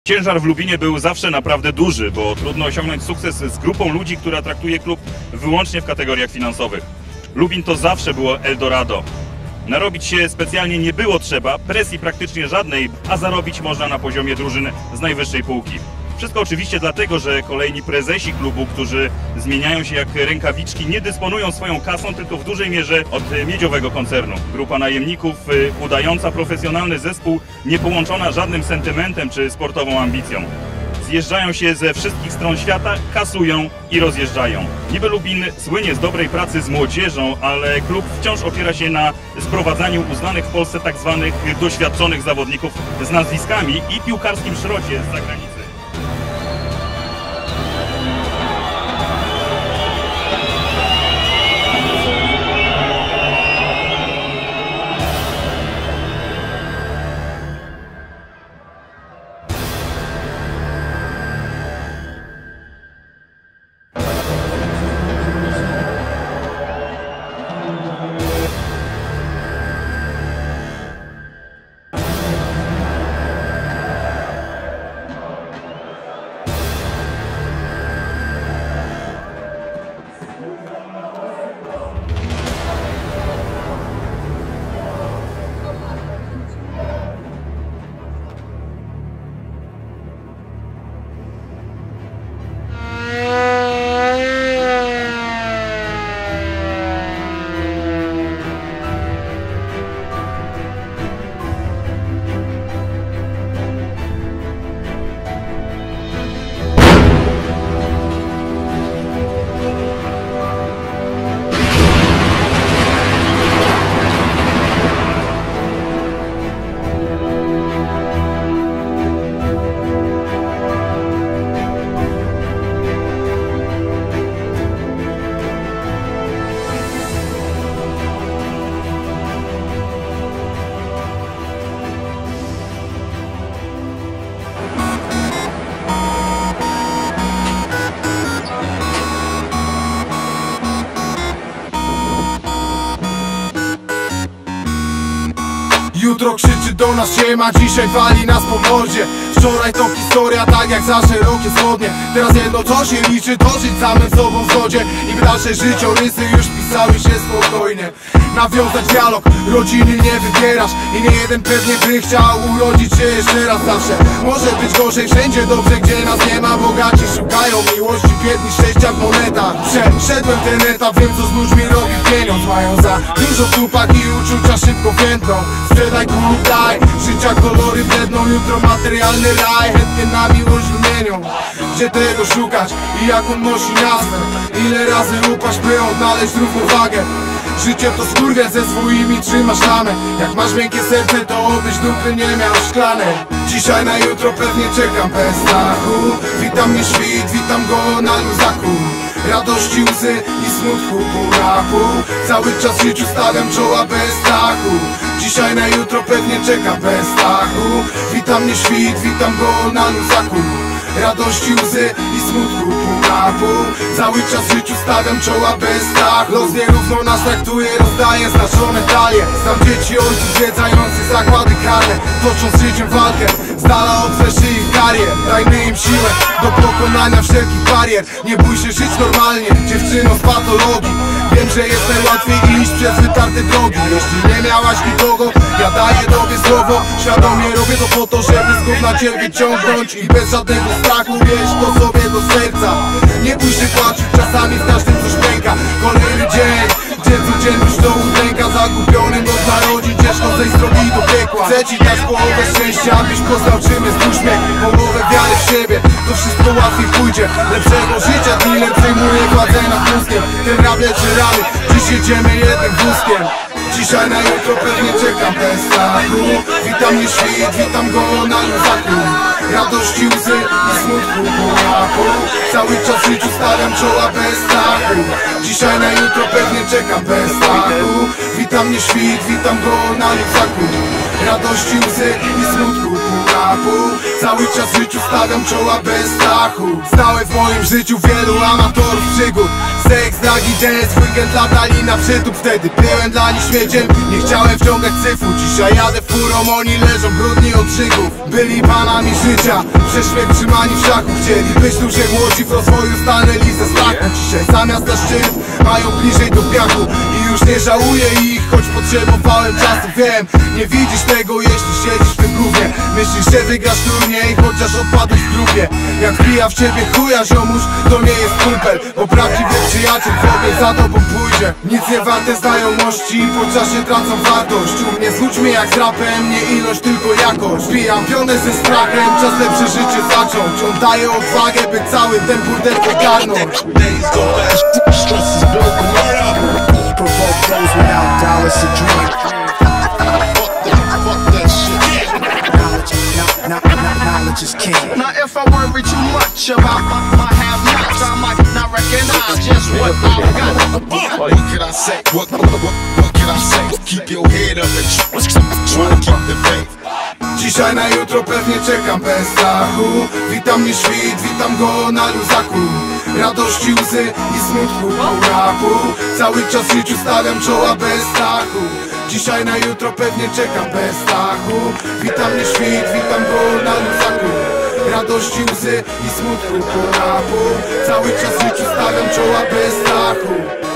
Ciężar w Lubinie był zawsze naprawdę duży, bo trudno osiągnąć sukces z grupą ludzi, która traktuje klub wyłącznie w kategoriach finansowych. Lubin to zawsze było Eldorado. Narobić się specjalnie nie było trzeba, presji praktycznie żadnej, a zarobić można na poziomie drużyn z najwyższej półki. Wszystko oczywiście dlatego, że kolejni prezesi klubu, którzy zmieniają się jak rękawiczki, nie dysponują swoją kasą, tylko w dużej mierze od miedziowego koncernu. Grupa najemników, udająca profesjonalny zespół, nie połączona żadnym sentymentem czy sportową ambicją. Zjeżdżają się ze wszystkich stron świata, kasują i rozjeżdżają. Niby Lubin słynie z dobrej pracy z młodzieżą, ale klub wciąż opiera się na sprowadzaniu uznanych w Polsce tak zwanych doświadczonych zawodników z nazwiskami i piłkarskim szrocie z zagranicy. Jutro krzyczy do nas siema, dzisiaj wali nas po mordzie. Wczoraj to historia, tak jak za szerokie wschodnie. Teraz jedno co się liczy, to żyć samym sobą w zgodzie. I by dalsze życiorysy już pisały się spokojnie. Nawiązać dialog, rodziny nie wybierasz. I nie jeden pewnie by chciał urodzić się jeszcze raz. Zawsze może być gorzej, wszędzie dobrze, gdzie nas nie ma. Bogaci szukają miłości, biedni szczęścia w monetach. Przeszedłem ten etap, wiem co z ludźmi robi pieniądz. Mają za dużo tupak i uczucia szybko więdną. Sprzedaj kup, daj, życia kolory bledną. Jutro materialny raj, chętnie na miłość wymienią. Gdzie tego szukać i jak on nosi nazwę? Ile razy upaść, by odnaleźć równowagę? Życie to skurwiel, ze swoimi trzymasz ramę. Jak masz miękkie serce, to obyś dupy nie miał szklanej. Dzisiaj na jutro pewnie czekam bez strachu. Witam mnie świt, witam go na luzaku. Radości, łzy i smutku pół na pół. Cały czas w życiu stawiam czoła bez strachu. Dzisiaj na jutro pewnie czekam bez strachu. Witam mnie świt, witam go na luzaku. Radości, łzy i smutku pół na pół. Cały czas w życiu stawiam czoła bez strachu. Los nierówno nas traktuje, rozdaje znaczone talie. Znam dzieci ojców zwiedzających zakłady karne, tocząc życiem walkę z dala od fleszy ich karier. Dajmy im siłę do pokonania wszelkich barier. Nie bój się żyć normalnie, dziewczyno z patologii. Wiem, że jest najłatwiej iść przez wytarte drogi. Jeśli nie miałaś nikogo, ja daję tobie słowo. Świadomie robię to po to, żeby znów na ciebie ciągnąć. I bez żadnego strachu wieź to sobie do serca. Nie bój się płacić, czasami w każdym coś pęka. Kolejny dzień, gdzie codzienność to udręka. Zagubionym od narodzin ciężko zejść z drogi do piekła. Chcę ci dać połowę szczęścia, abyś poznał czym jest uśmiech. Połowę wiary w siebie, to wszystko łatwiej pójdzie. Lepszego życia dealer przejmuje władzę nad mózgiem. Ten rap leczy rany, dziś jedziemy jednym wózkiem. Dzisiaj na jutro pewnie czekam bez strachu. Witam mnie świt, witam go na luzaku. Radości, łzy i smutku pół na pół. Cały czas w życiu stawiam czoła bez strachu. Dzisiaj na jutro pewnie czekam bez strachu. Witam mnie świt, witam go na luzaku. Radości, łzy i smutku pół na pół. Cały czas życiu stawiam czoła bez strachu. Znałem w moim życiu wielu amatorów przygód. Seks, dragi, dance, weekend latali na przytup. Wtedy byłem dla nich śmieciem, nie chciałem wciągać cyfru. Dzisiaj jadę furą, oni leżą brudni od szygów. Byli panami życia, prześmiech trzymani w szachu. Chcieli być tu, że młodzi w rozwoju stanęli ze strachu. Dzisiaj zamiast na szczyt mają bliżej do piachu. I już nie żałuję ich, choć potrzebowałem czasu. Wiem, nie widzisz tego, jeśli siedzisz w tym gównie. Myślisz, że wygrasz turniej, chociaż odpadłeś w grupie. Jak wbija w ciebie chuja ziomuś, to nie jest kumpel, bo prawdziwy przyjaciel w ogień za tobą pójdzie. Nic nie warte znajomości, po czasie tracą wartość. U mnie z ludźmi jak z rapem, nie ilość, tylko jakość. Wbijam pionę ze strachem, czas lepsze życie zacząć. On daje odwagę, by cały ten burdel ogarnąć. Provoke those without dollars to drink. Knowledge is king. Now if I worry too much about my have-nots, I might not recognize just what I've got. What can I say? What can I say? Keep your head up and try to keep the faith. Dzisiaj na jutro pewnie czekam bez strachu. Witam mnie świt, witam go na luzaku. Radości, łzy i smutku pół na pół. Cały czas życiu stawiam czoła bez strachu. Dzisiaj na jutro pewnie czekam bez strachu. Witam mnie świt, witam go na luzaku. Radości, łzy i smutku pół na pół. Cały czas życiu stawiam czoła bez strachu.